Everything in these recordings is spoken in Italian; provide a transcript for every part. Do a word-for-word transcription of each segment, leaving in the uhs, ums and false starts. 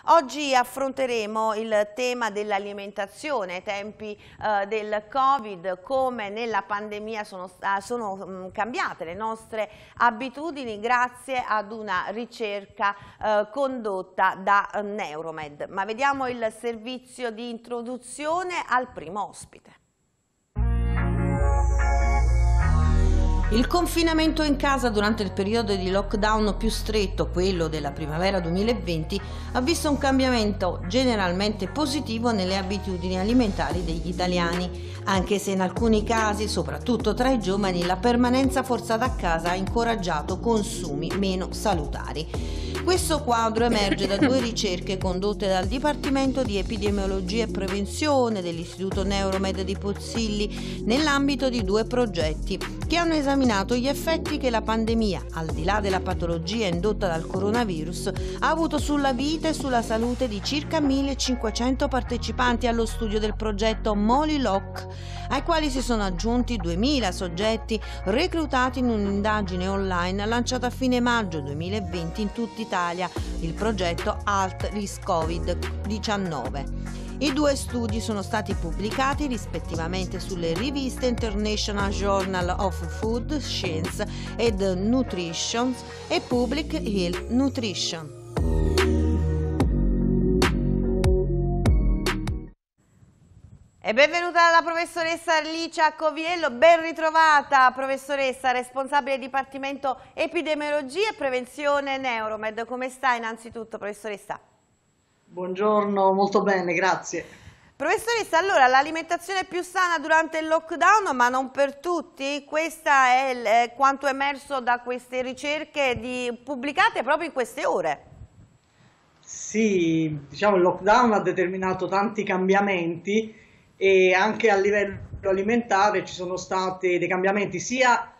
Oggi affronteremo il tema dell'alimentazione, ai tempi eh, del Covid, come nella pandemia sono, sono mh, cambiate le nostre abitudini grazie ad una ricerca eh, condotta da eh, Neuromed. Ma vediamo il servizio di introduzione al primo ospite. Il confinamento in casa durante il periodo di lockdown più stretto, quello della primavera duemilaventi, ha visto un cambiamento generalmente positivo nelle abitudini alimentari degli italiani, anche se in alcuni casi, soprattutto tra i giovani, la permanenza forzata a casa ha incoraggiato consumi meno salutari. Questo quadro emerge da due ricerche condotte dal Dipartimento di Epidemiologia e Prevenzione dell'Istituto Neuromed di Pozzilli nell'ambito di due progetti che hanno esaminato gli effetti che la pandemia, al di là della patologia indotta dal coronavirus, ha avuto sulla vita e sulla salute di circa millecinquecento partecipanti allo studio del progetto Moliloc, ai quali si sono aggiunti duemila soggetti reclutati in un'indagine online lanciata a fine maggio duemilaventi in tutta Italia, il progetto Alt Risk Covid diciannove. I due studi sono stati pubblicati rispettivamente sulle riviste International Journal of Food Science ed Nutrition e Public Health Nutrition. E benvenuta la professoressa Licia Coviello, ben ritrovata professoressa, responsabile del Dipartimento Epidemiologia e Prevenzione Neuromed. Come sta innanzitutto, professoressa? Buongiorno, molto bene, grazie. Professoressa, allora l'alimentazione più sana durante il lockdown, ma non per tutti? Questa è eh, quanto emerso da queste ricerche di, pubblicate proprio in queste ore. Sì, diciamo il lockdown ha determinato tanti cambiamenti e anche a livello alimentare ci sono stati dei cambiamenti sia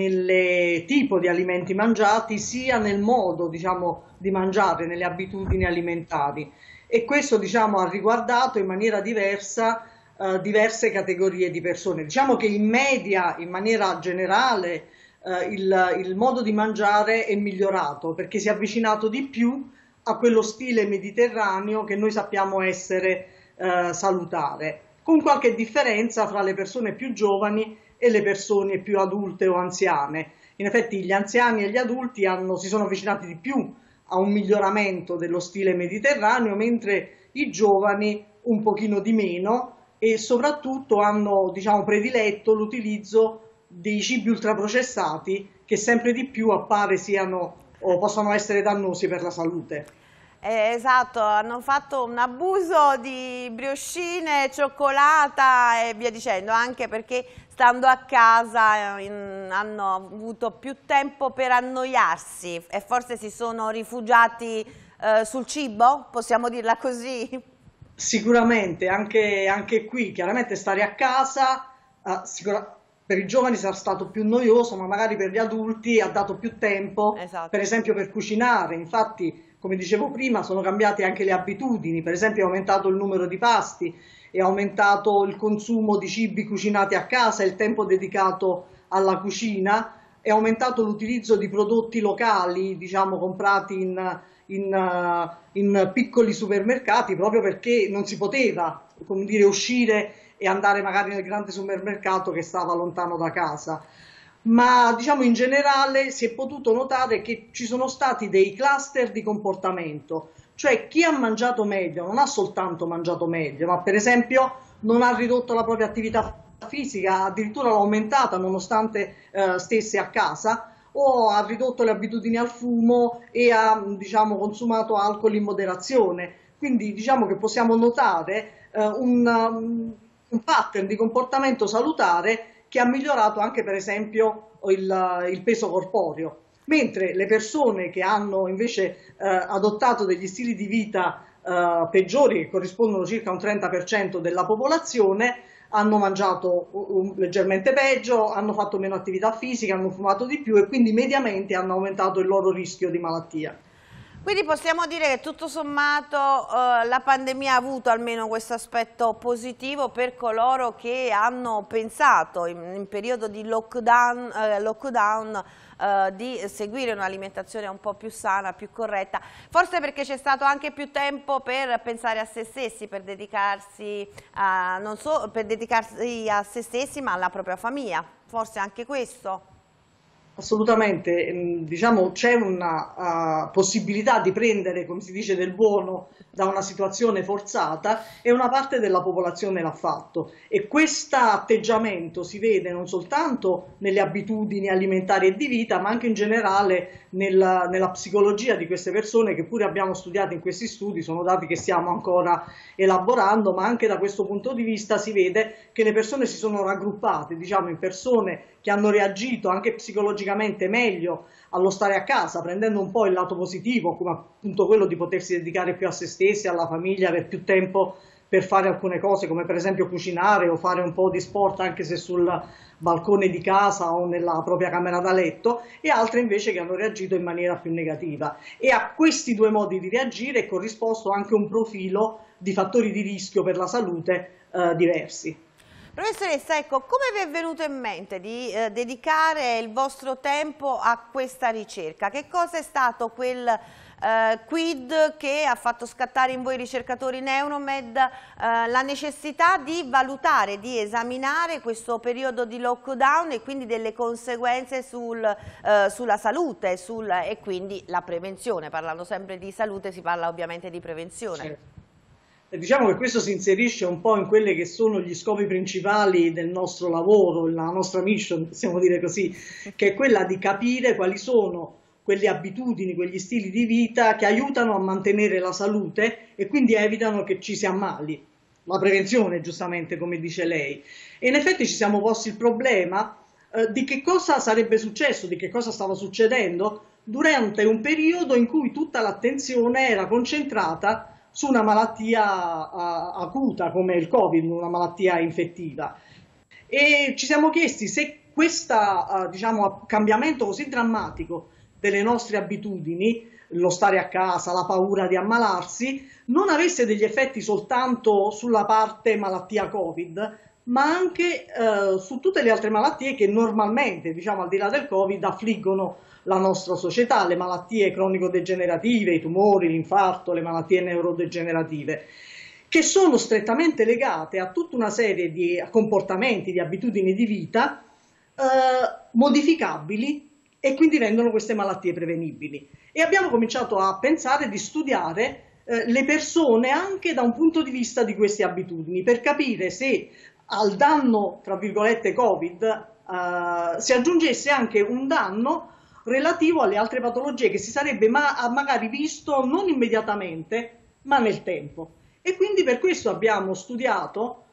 nel tipo di alimenti mangiati sia nel modo, diciamo, di mangiare, nelle abitudini alimentari, e questo, diciamo, ha riguardato in maniera diversa eh, diverse categorie di persone. Diciamo che in media, in maniera generale, eh, il, il modo di mangiare è migliorato perché si è avvicinato di più a quello stile mediterraneo che noi sappiamo essere eh, salutare, con qualche differenza fra le persone più giovani e le persone più adulte o anziane. In effetti gli anziani e gli adulti hanno, si sono avvicinati di più a un miglioramento dello stile mediterraneo, mentre i giovani un pochino di meno, e soprattutto hanno, diciamo, prediletto l'utilizzo dei cibi ultraprocessati che sempre di più appare siano o possono essere dannosi per la salute. Eh, esatto, hanno fatto un abuso di briochine, cioccolata e via dicendo, anche perché stando a casa eh, in, hanno avuto più tempo per annoiarsi e forse si sono rifugiati eh, sul cibo, possiamo dirla così? Sicuramente, anche, anche qui, chiaramente stare a casa eh, sicuramente per i giovani sarà stato più noioso, ma magari per gli adulti ha dato più tempo, Esatto. Per esempio per cucinare. Infatti, come dicevo prima, sono cambiate anche le abitudini, per esempio è aumentato il numero di pasti, è aumentato il consumo di cibi cucinati a casa, il tempo dedicato alla cucina, è aumentato l'utilizzo di prodotti locali, diciamo comprati in, in, in piccoli supermercati, proprio perché non si poteva, come dire, uscire e andare magari nel grande supermercato che stava lontano da casa. Ma diciamo in generale si è potuto notare che ci sono stati dei cluster di comportamento, cioè chi ha mangiato meglio non ha soltanto mangiato meglio, ma per esempio non ha ridotto la propria attività fisica, addirittura l'ha aumentata nonostante eh, stesse a casa, o ha ridotto le abitudini al fumo e ha, diciamo, consumato alcol in moderazione. Quindi diciamo che possiamo notare eh, un, um, un pattern di comportamento salutare che ha migliorato anche per esempio il, il peso corporeo, mentre le persone che hanno invece eh, adottato degli stili di vita eh, peggiori, che corrispondono circa a un trenta per cento della popolazione, hanno mangiato um, leggermente peggio, hanno fatto meno attività fisica, hanno fumato di più e quindi mediamente hanno aumentato il loro rischio di malattia. Quindi possiamo dire che tutto sommato eh, la pandemia ha avuto almeno questo aspetto positivo per coloro che hanno pensato in, in periodo di lockdown, eh, lockdown eh, di seguire un'alimentazione un po' più sana, più corretta, forse perché c'è stato anche più tempo per pensare a se stessi, per dedicarsi a, non so, per dedicarsi a se stessi ma alla propria famiglia, forse anche questo. Assolutamente, ehm, diciamo c'è una uh, possibilità di prendere, come si dice, del buono da una situazione forzata e una parte della popolazione l'ha fatto e questo atteggiamento si vede non soltanto nelle abitudini alimentari e di vita ma anche in generale nella, nella psicologia di queste persone che pure abbiamo studiato in questi studi, sono dati che stiamo ancora elaborando, ma anche da questo punto di vista si vede che le persone si sono raggruppate, diciamo, in persone che hanno reagito anche psicologicamente meglio allo stare a casa, prendendo un po' il lato positivo, come appunto quello di potersi dedicare più a se stessi, alla famiglia, avere più tempo per fare alcune cose, come per esempio cucinare o fare un po' di sport anche se sul balcone di casa o nella propria camera da letto, e altre invece che hanno reagito in maniera più negativa. E a questi due modi di reagire è corrisposto anche un profilo di fattori di rischio per la salute eh, diversi. Professoressa, ecco, come vi è venuto in mente di eh, dedicare il vostro tempo a questa ricerca? Che cosa è stato quel eh, quid che ha fatto scattare in voi ricercatori Neuromed eh, la necessità di valutare, di esaminare questo periodo di lockdown e quindi delle conseguenze sul, eh, sulla salute sul, e quindi la prevenzione? Parlando sempre di salute si parla ovviamente di prevenzione. Certo. Diciamo che questo si inserisce un po' in quelli che sono gli scopi principali del nostro lavoro, la nostra mission, possiamo dire così, che è quella di capire quali sono quelle abitudini, quegli stili di vita che aiutano a mantenere la salute e quindi evitano che ci si ammali. La prevenzione, giustamente, come dice lei. E in effetti ci siamo posti il problema eh, di che cosa sarebbe successo, di che cosa stava succedendo durante un periodo in cui tutta l'attenzione era concentrata su una malattia uh, acuta come il Covid, una malattia infettiva. E ci siamo chiesti se questo uh, diciamo, cambiamento così drammatico delle nostre abitudini, lo stare a casa, la paura di ammalarsi, non avesse degli effetti soltanto sulla parte malattia Covid, ma anche uh, su tutte le altre malattie che normalmente, diciamo al di là del Covid, affliggono la nostra società, le malattie cronico-degenerative, i tumori, l'infarto, le malattie neurodegenerative, che sono strettamente legate a tutta una serie di comportamenti, di abitudini di vita eh, modificabili e quindi rendono queste malattie prevenibili. E abbiamo cominciato a pensare di studiare eh, le persone anche da un punto di vista di queste abitudini, per capire se al danno, tra virgolette, Covid, eh, si aggiungesse anche un danno relativo alle altre patologie che si sarebbe ma magari visto non immediatamente ma nel tempo. E quindi per questo abbiamo studiato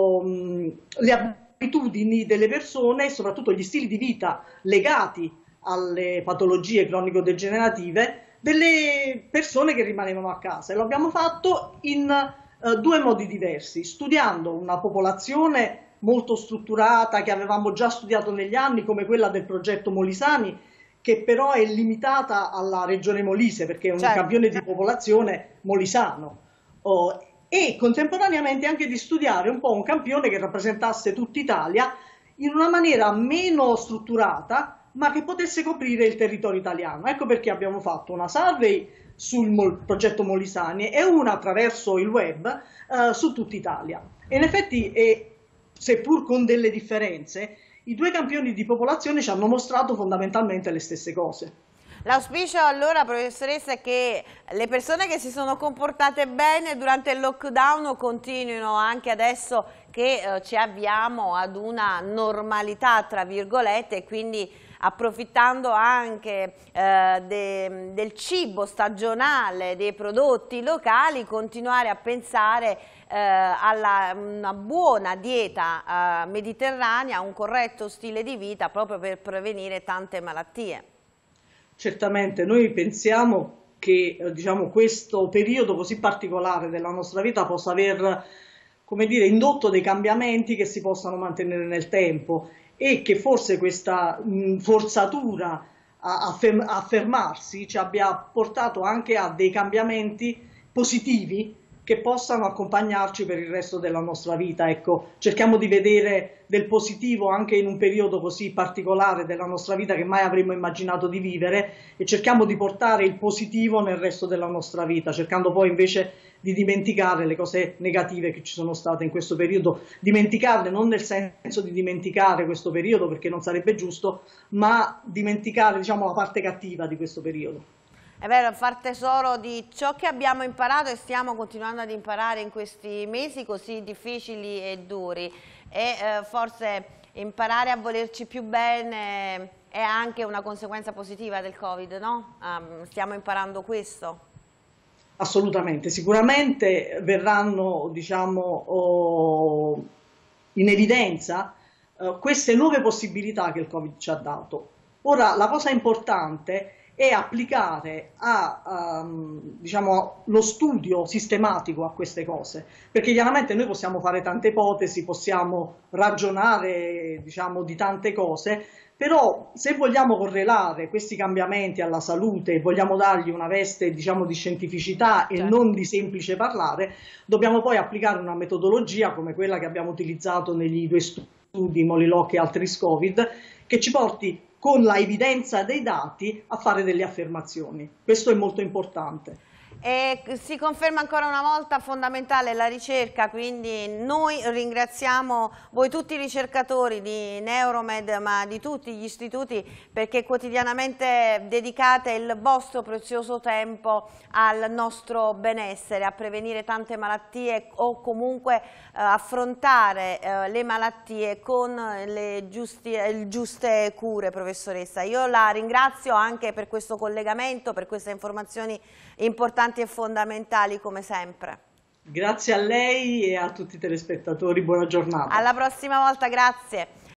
um, le abitudini delle persone e soprattutto gli stili di vita legati alle patologie cronico-degenerative delle persone che rimanevano a casa, e lo abbiamo fatto in uh, due modi diversi, studiando una popolazione molto strutturata che avevamo già studiato negli anni come quella del progetto Molisani, che però è limitata alla regione Molise perché è un certo. campione di popolazione molisano, oh, e contemporaneamente anche di studiare un po' un campione che rappresentasse tutta Italia in una maniera meno strutturata ma che potesse coprire il territorio italiano. Ecco perché abbiamo fatto una survey sul Mol progetto Molisani e una attraverso il web eh, su tutta Italia. E in effetti, eh, seppur con delle differenze, i due campioni di popolazione ci hanno mostrato fondamentalmente le stesse cose. L'auspicio allora, professoressa, è che le persone che si sono comportate bene durante il lockdown continuino anche adesso che eh, ci avviamo ad una normalità, tra virgolette, e quindi approfittando anche eh, de, del cibo stagionale, dei prodotti locali, continuare a pensare eh, alla una buona dieta eh, mediterranea, un corretto stile di vita proprio per prevenire tante malattie. Certamente, noi pensiamo che eh, diciamo, questo periodo così particolare della nostra vita possa aver, come dire, indotto dei cambiamenti che si possano mantenere nel tempo, e che forse questa mh, forzatura a, a fermarsi, ci abbia portato anche a dei cambiamenti positivi che possano accompagnarci per il resto della nostra vita. Ecco, cerchiamo di vedere del positivo anche in un periodo così particolare della nostra vita che mai avremmo immaginato di vivere, e cerchiamo di portare il positivo nel resto della nostra vita, cercando poi invece di dimenticare le cose negative che ci sono state in questo periodo, dimenticarle non nel senso di dimenticare questo periodo, perché non sarebbe giusto, ma dimenticare, diciamo, la parte cattiva di questo periodo. È vero, far tesoro di ciò che abbiamo imparato e stiamo continuando ad imparare in questi mesi così difficili e duri, e eh, forse imparare a volerci più bene è anche una conseguenza positiva del Covid, no? Um, stiamo imparando questo. Assolutamente, sicuramente verranno, diciamo, oh, in evidenza uh, queste nuove possibilità che il Covid ci ha dato. Ora, la cosa importante è applicare a, um, diciamo, lo studio sistematico a queste cose, perché chiaramente noi possiamo fare tante ipotesi, possiamo ragionare, diciamo, di tante cose, però se vogliamo correlare questi cambiamenti alla salute e vogliamo dargli una veste, diciamo, di scientificità e certo. non di semplice parlare, dobbiamo poi applicare una metodologia come quella che abbiamo utilizzato negli due studi Molilocchi e Altris Covid, che ci porti con la evidenza dei dati a fare delle affermazioni. Questo è molto importante. E si conferma ancora una volta fondamentale la ricerca, quindi noi ringraziamo voi tutti i ricercatori di Neuromed, ma di tutti gli istituti, perché quotidianamente dedicate il vostro prezioso tempo al nostro benessere, a prevenire tante malattie o comunque eh, affrontare eh, le malattie con le giusti, le giuste cure, professoressa. Io la ringrazio anche per questo collegamento, per queste informazioni importanti e fondamentali come sempre. Grazie a lei e a tutti i telespettatori, buona giornata. Alla prossima volta, grazie.